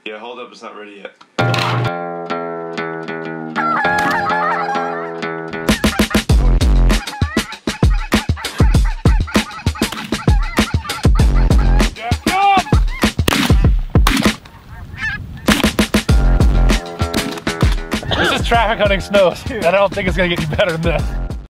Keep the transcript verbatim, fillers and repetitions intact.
Yeah, hold up, it's not ready yet. This is traffic hunting snows, and I don't think it's gonna get any better than this.